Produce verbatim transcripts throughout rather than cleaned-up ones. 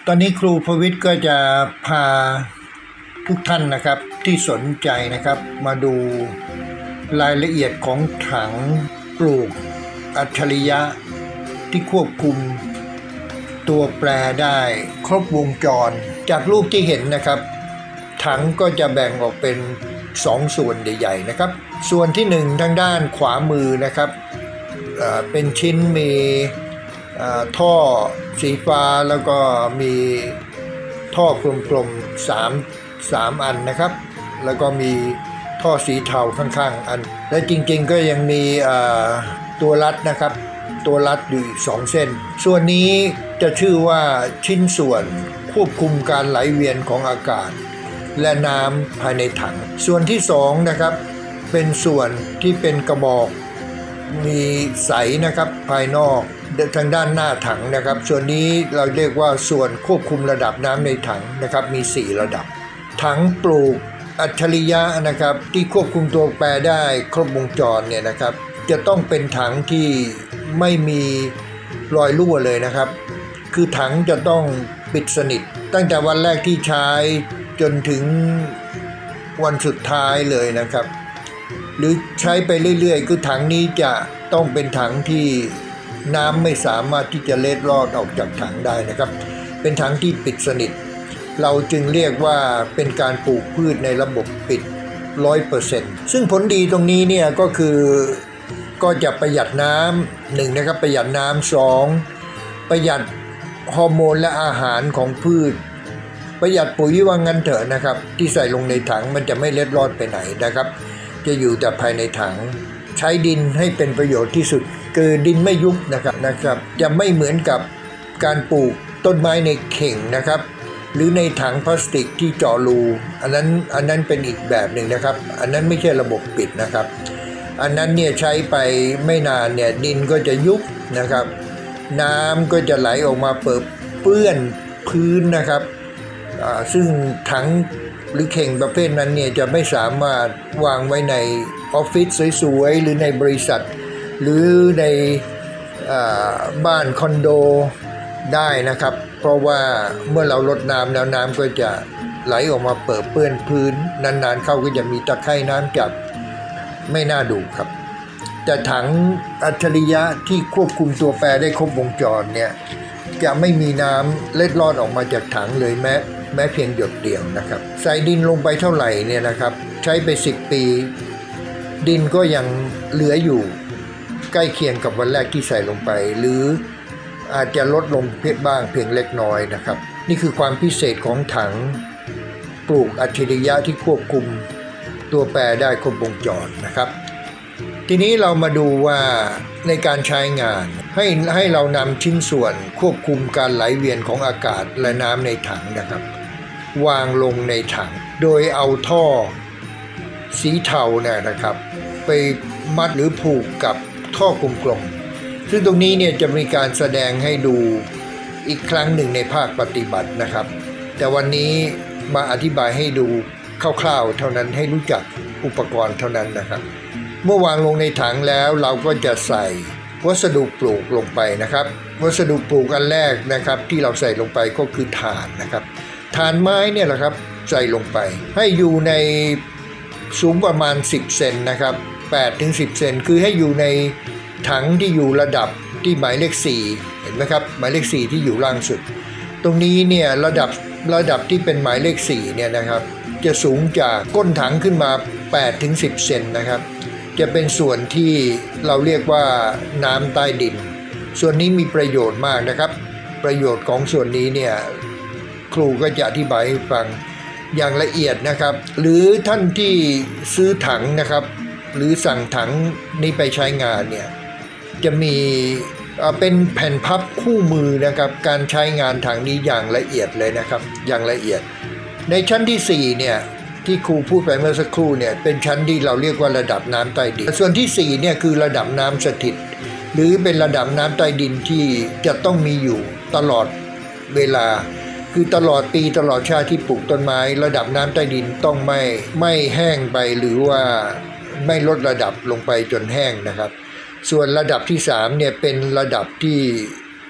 ตอนนี้ครูพวิทย์ก็จะพาทุกท่านนะครับที่สนใจนะครับมาดูรายละเอียดของถังปลูกอัจฉริยะที่ควบคุมตัวแปรได้ครบวงจรจากรูปที่เห็นนะครับถังก็จะแบ่งออกเป็นสองส่วนใหญ่ๆนะครับส่วนที่หนึ่งทางด้านขวามือนะครับเอ่อเป็นชิ้นมีท่อสีฟ้าแล้วก็มีท่อกลมๆสามสามอันนะครับแล้วก็มีท่อสีเทาข้างๆอันและจริงๆก็ยังมีตัวรัดนะครับตัวรัดอยู่อีกสองเส้นส่วนนี้จะชื่อว่าชิ้นส่วนควบคุมการไหลเวียนของอากาศและน้ำภายในถังส่วนที่สองนะครับเป็นส่วนที่เป็นกระบอกมีใสนะครับภายนอกทางด้านหน้าถังนะครับส่วนนี้เราเรียกว่าส่วนควบคุมระดับน้ำในถังนะครับมีสี่ระดับถังปลูกอัจฉริยะนะครับที่ควบคุมตัวแปรได้ครบวงจรเนี่ยนะครับจะต้องเป็นถังที่ไม่มีรอยรั่วเลยนะครับคือถังจะต้องปิดสนิทตั้งแต่วันแรกที่ใช้จนถึงวันสุดท้ายเลยนะครับหรือใช้ไปเรื่อยๆคือถังนี้จะต้องเป็นถังที่น้ำไม่สามารถที่จะเล็ดลอดออกจากถังได้นะครับเป็นถังที่ปิดสนิทเราจึงเรียกว่าเป็นการปลูกพืชในระบบปิด ร้อยเปอร์เซ็นต์ ซึ่งผลดีตรงนี้เนี่ยก็คือก็จะประหยัดน้ำหนึ่งนะครับประหยัดน้ำสองประหยัดฮอร์โมนและอาหารของพืชประหยัดปุ๋ยว่างั้นเถอะนะครับที่ใส่ลงในถังมันจะไม่เล็ดลอดไปไหนนะครับจะอยู่แต่ภายในถังใช้ดินให้เป็นประโยชน์ที่สุดคือดินไม่ยุบนะครับนะครับจะไม่เหมือนกับการปลูกต้นไม้ในเข่งนะครับหรือในถังพลาสติกที่เจาะรูอันนั้นอันนั้นเป็นอีกแบบหนึ่งนะครับอันนั้นไม่ใช่ระบบปิดนะครับอันนั้นเนี่ยใช้ไปไม่นานเนี่ยดินก็จะยุบนะครับน้ำก็จะไหลออกมาเปื้อนพื้นนะครับซึ่งถังหรือเข่งประเภทนั้นเนี่ยจะไม่สามารถวางไว้ในออฟฟิศสวยๆหรือในบริษัทหรือในบ้านคอนโดได้นะครับเพราะว่าเมื่อเราลดน้ำแล้วน้ำก็จะไหลออกมาเปิดเปื้อนพื้นนานๆเข้าก็จะมีตะไคร่น้ำจับไม่น่าดูครับแต่ถังอัจฉริยะที่ควบคุมตัวแปรได้ครบวงจรเนี่ยจะไม่มีน้ำเล็ดลอดออกมาจากถังเลยแม้แม้เพียงหยดเดียวนะครับใส่ดินลงไปเท่าไหร่เนี่ยนะครับใช้ไปสิบปีดินก็ยังเหลืออยู่ใกล้เคียงกับวันแรกที่ใส่ลงไปหรืออาจจะลดลงเพียงบ้างเพียงเล็กน้อยนะครับนี่คือความพิเศษของถังปลูกอัจฉริยะที่ควบคุมตัวแปรได้ครบวงจรนะครับทีนี้เรามาดูว่าในการใช้งานให้ให้เรานำชิ้นส่วนควบคุมการไหลเวียนของอากาศและน้ำในถังนะครับวางลงในถังโดยเอาท่อสีเทาเนี่ยนะครับไปมัดหรือผูกกับท่อกลมๆซึ่งตรงนี้เนี่ยจะมีการแสดงให้ดูอีกครั้งหนึ่งในภาคปฏิบัตินะครับแต่วันนี้มาอธิบายให้ดูคร่าวๆเท่านั้นให้รู้จักอุปกรณ์เท่านั้นนะครับเมื่อวางลงในถังแล้วเราก็จะใส่วัสดุปลูกลงไปนะครับวัสดุปลูกอันแรกนะครับที่เราใส่ลงไปก็คือถ่านนะครับถ่านไม้เนี่ยแหละครับใส่ลงไปให้อยู่ในสูงประมาณสิบเซนนะครับแปดถึงสิบเซนคือให้อยู่ในถังที่อยู่ระดับที่หมายเลขสี่เห็นไหมครับหมายเลขสี่ที่อยู่ล่างสุดตรงนี้เนี่ยระดับระดับที่เป็นหมายเลขสี่เนี่ยนะครับจะสูงจากก้นถังขึ้นมาแปดถึงสิบเซนนะครับจะเป็นส่วนที่เราเรียกว่าน้ำใต้ดินส่วนนี้มีประโยชน์มากนะครับประโยชน์ของส่วนนี้เนี่ยครูก็จะอธิบายให้ฟังอย่างละเอียดนะครับหรือท่านที่ซื้อถังนะครับหรือสั่งถังนี้ไปใช้งานเนี่ยจะมีเป็นแผ่นพับคู่มือนะครับการใช้งานถังนี้อย่างละเอียดเลยนะครับอย่างละเอียดในชั้นที่สี่เนี่ยที่ครูพูดไปเมื่อสักครู่เนี่ยเป็นชั้นที่เราเรียกว่าระดับน้ำใต้ดินส่วนที่สี่เนี่ยคือระดับน้ำสถิตหรือเป็นระดับน้ำใต้ดินที่จะต้องมีอยู่ตลอดเวลาคือตลอดปีตลอดชาติที่ปลูกต้นไม้ระดับน้ำใต้ดินต้องไม่ไม่แห้งไปหรือว่าไม่ลดระดับลงไปจนแห้งนะครับส่วนระดับที่สามเนี่ยเป็นระดับที่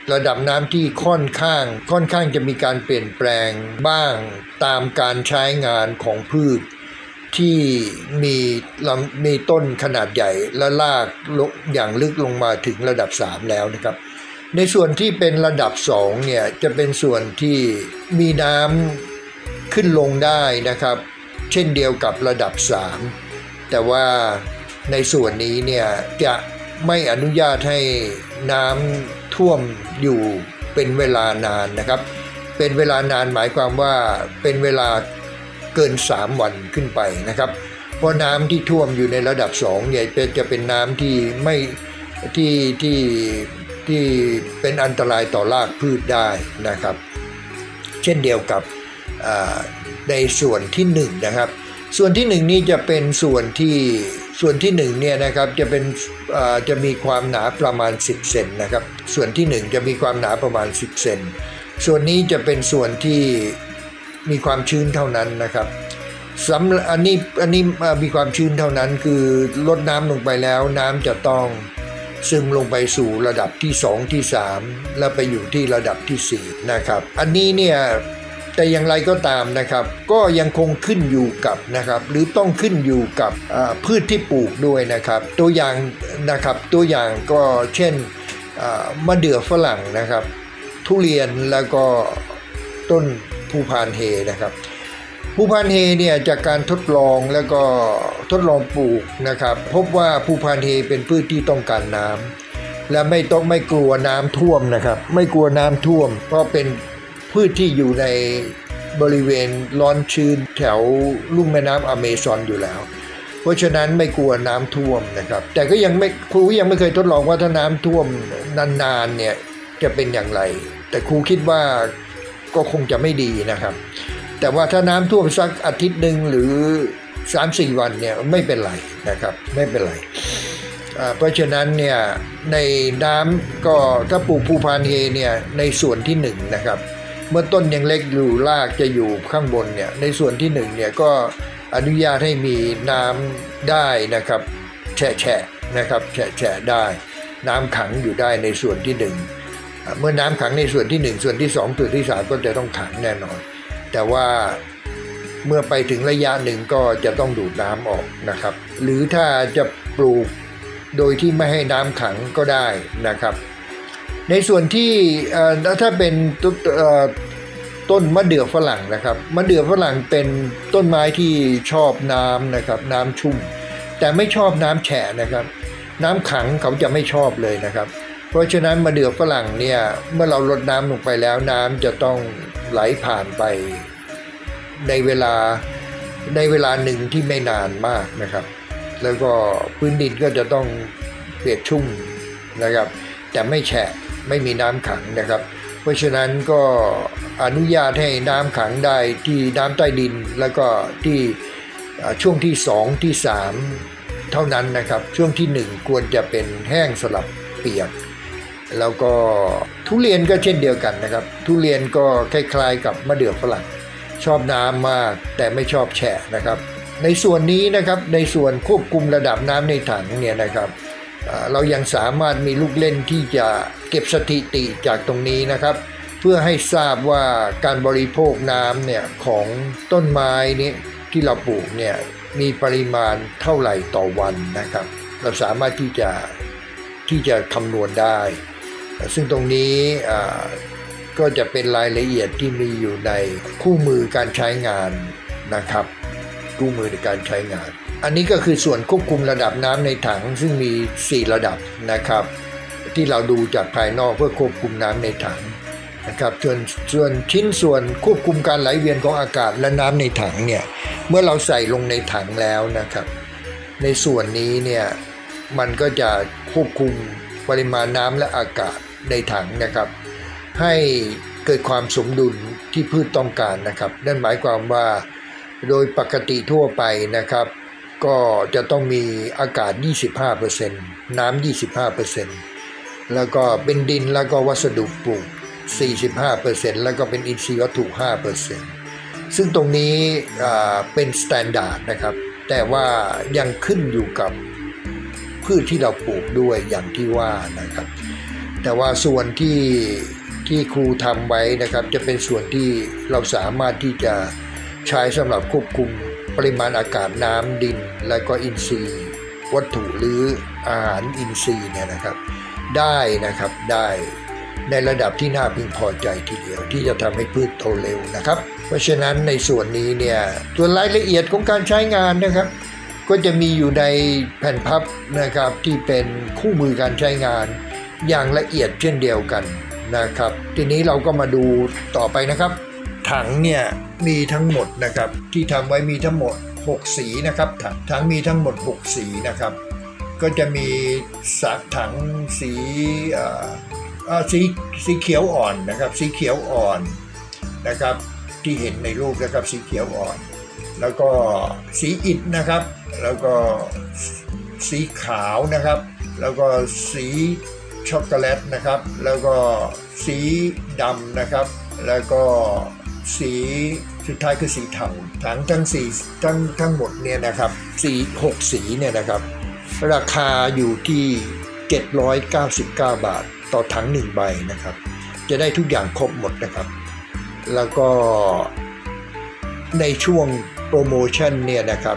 ระดับน้ำที่ค่อนข้างค่อนข้างจะมีการเปลี่ยนแปลงบ้างตามการใช้งานของพืชที่มีลำมีต้นขนาดใหญ่และรากอย่างลึกลงมาถึงระดับสามแล้วนะครับในส่วนที่เป็นระดับสองเนี่ยจะเป็นส่วนที่มีน้ำขึ้นลงได้นะครับเช่นเดียวกับระดับสามแต่ว่าในส่วนนี้เนี่ยจะไม่อนุญาตให้น้ำท่วมอยู่เป็นเวลานานนะครับเป็นเวลานานหมายความว่าเป็นเวลาเกินสามวันขึ้นไปนะครับเพราะน้ำที่ท่วมอยู่ในระดับสองเนี่ยจะเป็นน้ำที่ไม่ที่ที่ที่เป็นอันตรายต่อรากพืชได้นะครับเช่นเดียวกับในส่วนที่หนึ่งนะครับส่วนที่หนึ่งนี้จะเป็นส่วนที่ส่วนที่หนึ่งเนี่ยนะครับจะเป็นจะมีความหนาประมาณสิบเซนนะครับส่วนที่หนึ่งจะมีความหนาประมาณสิบเซนส่วนนี้จะเป็นส่วนที่มีความชื้นเท่านั้นนะครับสำหรับอันนี้อันนี้มีความชื้นเท่านั้นคือลดน้ำลงไปแล้วน้ำจะต้องซึมลงไปสู่ระดับที่สองที่สามแล้วไปอยู่ที่ระดับที่สี่นะครับอันนี้เนี่ยแต่อย่างไรก็ตามนะครับก็ยังคงขึ้นอยู่กับนะครับหรือต้องขึ้นอยู่กับพืชที่ปลูกด้วยนะครับตัวอย่างนะครับตัวอย่างก็เช่นมะเดื่อฝรั่งนะครับทุเรียนแล้วก็ต้นภูพานเฮนะครับภูพานเฮเนี่ยจากการทดลองแล้วก็ทดลองปลูกนะครับพบว่าภูพานเฮเป็นพืชที่ต้องการน้ำและไม่ต้องไม่กลัวน้ำท่วมนะครับไม่กลัวน้ำท่วมเพราะเป็นพืชที่อยู่ในบริเวณร้อนชื้นแถวลุ่มแม่น้ำอเมซอนอยู่แล้วเพราะฉะนั้นไม่กลัวน้ำท่วมนะครับแต่ก็ยังไม่ครูยังไม่เคยทดลองว่าถ้าน้ำท่วมนานๆเนี่ยจะเป็นอย่างไรแต่ครูคิดว่าก็คงจะไม่ดีนะครับแต่ว่าถ้าน้ำท่วมสักอาทิตย์หนึ่งหรือ สามถึงสี่ วันเนี่ยไม่เป็นไรนะครับไม่เป็นไรเพราะฉะนั้นเนี่ยในน้ำก็ถ้าปลูกภูพานเฮเนี่ยในส่วนที่หนึ่งนะครับเมื่อต้นยังเล็กอยู่รากจะอยู่ข้างบนเนี่ยในส่วนที่หนึ่งเนี่ยก็อนุญาตให้มีน้ำได้นะครับแฉะๆนะครับแฉะๆได้น้ำขังอยู่ได้ในส่วนที่หนึ่งเมื่อน้ำขังในส่วนที่หนึ่งส่วนที่สองส่วนที่สามก็จะต้องขังแน่นอนแต่ว่าเมื่อไปถึงระยะหนึ่งก็จะต้องดูดน้ำออกนะครับหรือถ้าจะปลูกโดยที่ไม่ให้น้ำขังก็ได้นะครับในส่วนที่ถ้าเป็นต้นมะเดื่อฝรั่งนะครับมะเดื่อฝรั่งเป็นต้นไม้ที่ชอบน้ำนะครับน้ำชุ่มแต่ไม่ชอบน้ำแฉะนะครับน้ำขังเขาจะไม่ชอบเลยนะครับเพราะฉะนั้นมะเดื่อฝรั่งเนี่ยเมื่อเราลดน้ำลงไปแล้วน้ำจะต้องไหลผ่านไปในเวลาในเวลาหนึ่งที่ไม่นานมากนะครับแล้วก็พื้นดินก็จะต้องเปียกชุ่มนะครับแต่ไม่แฉะไม่มีน้ำขังนะครับเพราะฉะนั้นก็อนุญาตให้น้ำขังได้ที่น้ำใต้ดินแล้วก็ที่ช่วงที่สองที่สามเท่านั้นนะครับช่วงที่หนึ่งควรจะเป็นแห้งสลับเปียกแล้วก็ทุเรียนก็เช่นเดียวกันนะครับทุเรียนก็คล้ายๆกับมะเดื่อฝรั่งชอบน้ำมากแต่ไม่ชอบแฉะนะครับในส่วนนี้นะครับในส่วนควบคุมระดับน้ำในถังเนี่ยนะครับเรายังสามารถมีลูกเล่นที่จะเก็บสถิติจากตรงนี้นะครับเพื่อให้ทราบว่าการบริโภคน้ำเนี่ยของต้นไม้นี้ที่เราปลูกเนี่ยมีปริมาณเท่าไหร่ต่อวันนะครับเราสามารถที่จะที่จะคำนวณได้ซึ่งตรงนี้ก็จะเป็นรายละเอียดที่มีอยู่ในคู่มือการใช้งานนะครับคู่มือในการใช้งานอันนี้ก็คือส่วนควบคุมระดับน้ำในถังซึ่งมีสี่ระดับนะครับที่เราดูจากภายนอกเพื่อควบคุมน้ำในถังนะครับส่วนส่วนชิ้นส่วนควบคุมการไหลเวียนของอากาศและน้ำในถังเนี่ยเมื่อเราใส่ลงในถังแล้วนะครับในส่วนนี้เนี่ยมันก็จะควบคุมปริมาณน้ำและอากาศในถังนะครับให้เกิดความสมดุลที่พืชต้องการนะครับนั่นหมายความว่าโดยปกติทั่วไปนะครับก็จะต้องมีอากาศ ยี่สิบห้าเปอร์เซ็นต์ น้ำ ยี่สิบห้าเปอร์เซ็นต์ แล้วก็เป็นดินแล้วก็วัสดุปลูก สี่สิบห้าเปอร์เซ็นต์ แล้วก็เป็นอินทรีย์วัตถุ ห้าเปอร์เซ็นต์ ซึ่งตรงนี้เป็นสแตนดาร์ดนะครับแต่ว่ายังขึ้นอยู่กับพืชที่เราปลูกด้วยอย่างที่ว่านะครับแต่ว่าส่วนที่ที่ครูทำไว้นะครับจะเป็นส่วนที่เราสามารถที่จะใช้สำหรับควบคุมปริมาณอากาศน้ำดินและก็อินทรีย์วัตถุหรืออาหารอินทรีย์เนี่ยนะครับได้นะครับได้ในระดับที่น่าพึงพอใจทีเดียวที่จะทำให้พืชโตเร็วนะครับเพราะฉะนั้นในส่วนนี้เนี่ยส่วนรายละเอียดของการใช้งานนะครับก็จะมีอยู่ในแผ่นพับนะครับที่เป็นคู่มือการใช้งานอย่างละเอียดเช่นเดียวกันนะครับทีนี้เราก็มาดูต่อไปนะครับถังเนี่ยมีทั้งหมดนะครับที่ทำไว้มีทั้งหมดหกสีนะครับถังถังมีทั้งหมดหกสีนะครับก็จะมีสักถังสีสีสีเขียวอ่อนนะครับสีเขียวอ่อนนะครับที่เห็นในรูปนะครับสีเขียวอ่อนแล้วก็สีอิฐนะครับแล้วก็สีขาวนะครับแล้วก็สีช็อกโกแลตนะครับแล้วก็สีดำนะครับแล้วก็สีสุดท้ายคือสีเทาถังทั้งสี่ทั้งทั้งหมดเนี่ยนะครับสีหกสีเนี่ยนะครับราคาอยู่ที่เจ็ดร้อยเก้าสิบเก้าบาทต่อถังหนึ่งใบนะครับจะได้ทุกอย่างครบหมดนะครับแล้วก็ในช่วงโปรโมชั่นเนี่ยนะครับ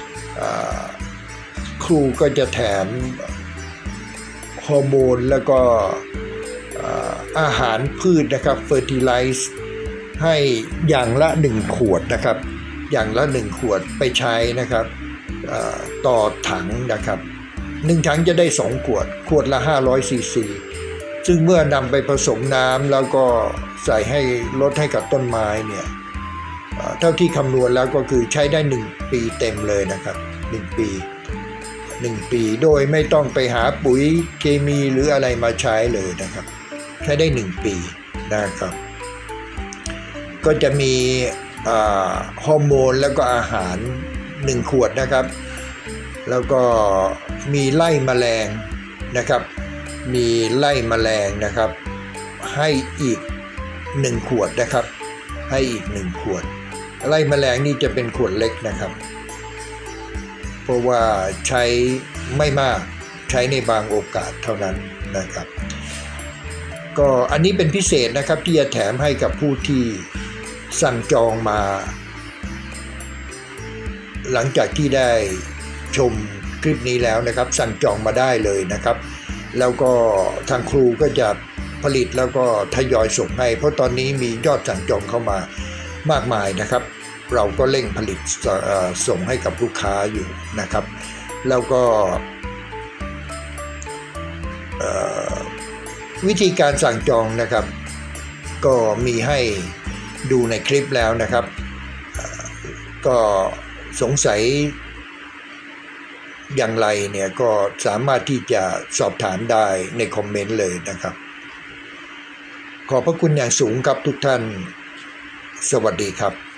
ครูก็จะแถมฮอร์โมนแล้วก็อาหารพืชนะครับเฟอร์ติไลซ์ให้อย่างละหนึ่งขวดนะครับอย่างละหนึ่งขวดไปใช้นะครับต่อถังนะครับหนึ่งถังจะได้สองขวดขวดละห้าร้อยซีซีซึ่งเมื่อนำไปผสมน้ำแล้วก็ใส่ให้ลดให้กับต้นไม้เนี่ยเท่าที่คำนวณแล้วก็คือใช้ได้หนึ่งปีเต็มเลยนะครับหนึ่งปีหนึ่งปีโดยไม่ต้องไปหาปุ๋ยเคมีหรืออะไรมาใช้เลยนะครับใช้ได้หนึ่งปีนะครับก็จะมีฮอร์โมนแล้วก็อาหารหนึ่งขวดนะครับแล้วก็มีไล่แมลงนะครับมีไล่แมลงนะครับให้อีกหนึ่งขวดนะครับให้อีกหนึ่งขวดไล่แมลงนี่จะเป็นขวดเล็กนะครับเพราะว่าใช้ไม่มากใช้ในบางโอกาสเท่านั้นนะครับก็อันนี้เป็นพิเศษนะครับที่จะแถมให้กับผู้ที่สั่งจองมาหลังจากที่ได้ชมคลิปนี้แล้วนะครับสั่งจองมาได้เลยนะครับแล้วก็ทางครูก็จะผลิตแล้วก็ทยอยส่งให้เพราะตอนนี้มียอดสั่งจองเข้ามามากมายนะครับเราก็เร่งผลิตส่งให้กับลูกค้าอยู่นะครับแล้วก็วิธีการสั่งจองนะครับก็มีให้ดูในคลิปแล้วนะครับก็สงสัยอย่างไรเนี่ยก็สามารถที่จะสอบถามได้ในคอมเมนต์เลยนะครับขอบพระคุณอย่างสูงครับทุกท่านสวัสดีครับ